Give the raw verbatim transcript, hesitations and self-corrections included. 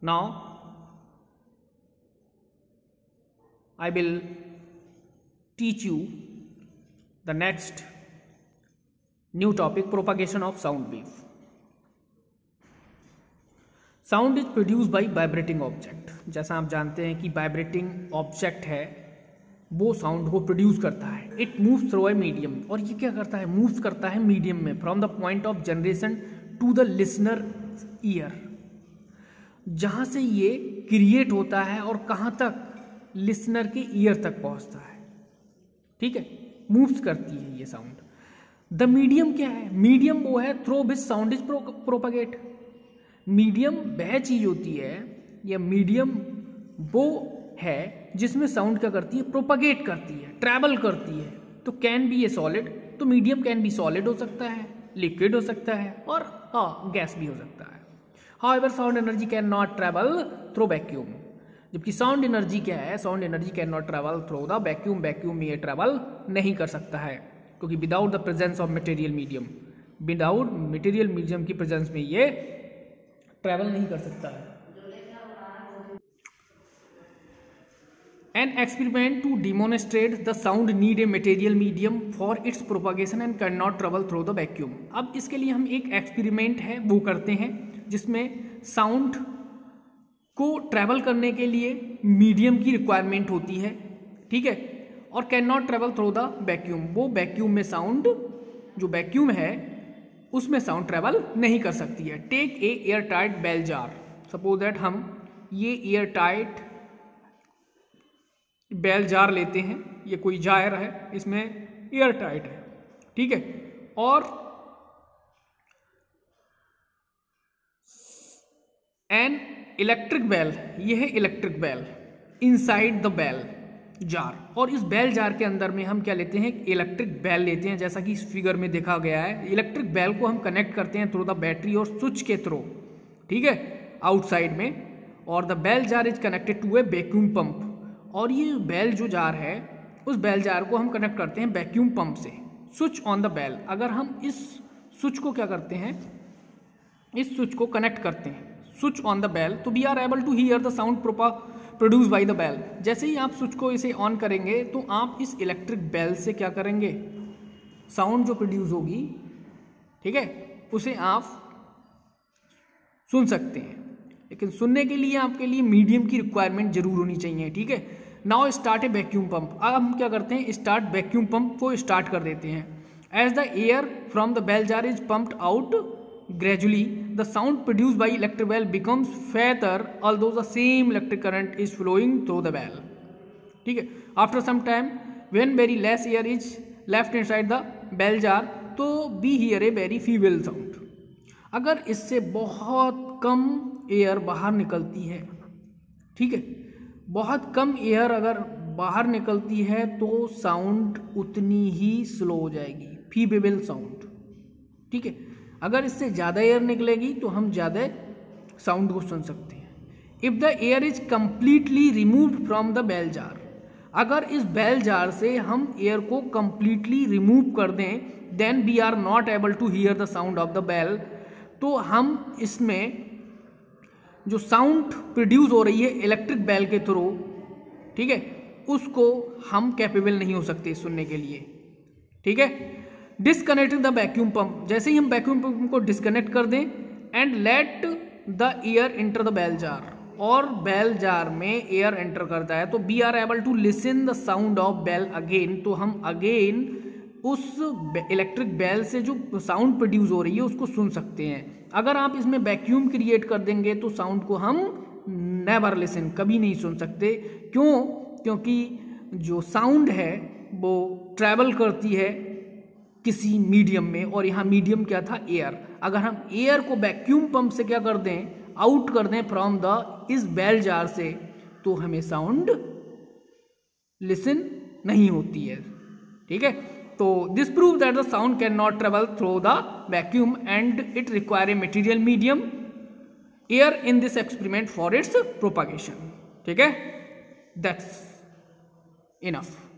Now I will teach you the next new topic, propagation of sound wave. Sound is produced by vibrating object. जैसा आप जानते हैं कि vibrating object है वो साउंड को प्रोड्यूस करता है. It moves through a medium. और ये क्या करता है? मूव्स करता है मीडियम में from the point of generation to the listener ear. जहां से ये क्रिएट होता है और कहां तक? लिसनर के ईयर तक पहुंचता है. ठीक है, मूव्स करती है ये साउंड. द मीडियम क्या है? मीडियम वो है through which sound is propagate. Medium वह चीज होती है या मीडियम वो है जिसमें साउंड क्या करती है? प्रोपागेट करती है, ट्रैवल करती है. तो कैन बी ए सॉलिड. तो मीडियम कैन बी सॉलिड हो सकता है, लिक्विड हो सकता है और हाँ गैस भी हो सकता है. However sound energy can not travel through vacuum. जबकि साउंड एनर्जी क्या है? Sound energy can not travel through the vacuum. Vacuum में ये ट्रैवल नहीं कर सकता है क्योंकि without the presence of material medium, without material medium की प्रेजेंस में ये ट्रैवल नहीं कर सकता है. An experiment to demonstrate the sound need a material medium for its propagation and cannot travel through the vacuum. अब इसके लिए हम एक एक्सपेरिमेंट है वो करते हैं जिसमें साउंड को ट्रैवल करने के लिए मीडियम की रिक्वायरमेंट होती है. ठीक है, और can not travel through the vacuum. वो वैक्यूम में साउंड, जो वैक्यूम है उसमें साउंड ट्रैवल नहीं कर सकती है. Take a air tight bell jar. Suppose that हम ये एयर टाइट बेल जार लेते हैं. ये कोई जार है, इसमें एयर टाइट है. ठीक है, और एन इलेक्ट्रिक बेल, ये है electric bell inside the bell jar. और इस बेल जार के अंदर में हम क्या लेते हैं? इलेक्ट्रिक बेल लेते हैं. जैसा कि इस फिगर में देखा गया है, इलेक्ट्रिक बेल को हम कनेक्ट करते हैं थ्रू द बैटरी और स्विच के थ्रू. ठीक है, आउटसाइड में. और the bell jar is connected to a vacuum pump. और ये बेल जो जार है उस बेल जार को हम कनेक्ट करते हैं वैक्यूम पंप से. Switch on the bell. अगर हम इस स्विच को क्या करते हैं? इस स्विच को कनेक्ट करते हैं, स्विच ऑन द बेल, तो we are able to hear the sound produce by the bell. जैसे ही आप स्विच को इसे ऑन करेंगे तो आप इस इलेक्ट्रिक बेल से क्या करेंगे? साउंड जो प्रोड्यूस होगी, ठीक है, उसे आप सुन सकते हैं. लेकिन सुनने के लिए आपके लिए मीडियम की रिक्वायरमेंट जरूर होनी चाहिए. ठीक है, now start a vacuum pump. अब हम क्या करते हैं? स्टार्ट वैक्यूम पंप को स्टार्ट कर देते हैं. As the air from the bell jar is pumped out gradually, the sound produced by electric bell becomes fainter although the same electric current is flowing through the bell. ठीक है, after some time when very less air is left inside the bell jar, तो we hear a very feeble sound. अगर इससे बहुत कम air बाहर निकलती है, ठीक है, बहुत कम एयर अगर बाहर निकलती है तो साउंड उतनी ही स्लो हो जाएगी, फीबेबल साउंड. ठीक है, अगर इससे ज़्यादा एयर निकलेगी तो हम ज़्यादा साउंड को सुन सकते हैं. If the air is completely removed from the bell jar. अगर इस बेल जार से हम एयर को कंप्लीटली रिमूव कर दें, then we are not able to hear the sound of the bell. तो हम इसमें जो साउंड प्रोड्यूस हो रही है इलेक्ट्रिक बेल के थ्रू, ठीक है, उसको हम कैपेबल नहीं हो सकते सुनने के लिए. ठीक है, डिस्कनेक्ट द वैक्यूम पंप. जैसे ही हम वैक्यूम पंप को डिस्कनेक्ट कर दें and let the air enter the bell jar, और बेल जार में एयर एंटर करता है, तो we are able to listen the sound of bell again. तो हम अगेन उस इलेक्ट्रिक बेल से जो साउंड प्रोड्यूस हो रही है उसको सुन सकते हैं. अगर आप इसमें वैक्यूम क्रिएट कर देंगे तो साउंड को हम नेवर लिसन, कभी नहीं सुन सकते. क्यों? क्योंकि जो साउंड है वो ट्रैवल करती है किसी मीडियम में, और यहाँ मीडियम क्या था? एयर. अगर हम एयर को वैक्यूम पंप से क्या कर दें? आउट कर दें फ्रॉम द इस बेल जार से, तो हमें साउंड लिसन नहीं होती है. ठीक है, तो this prove that the sound can not travel through the vacuum and it require a material medium air in this experiment for its propagation. ठीक है, दैट्स इनफ.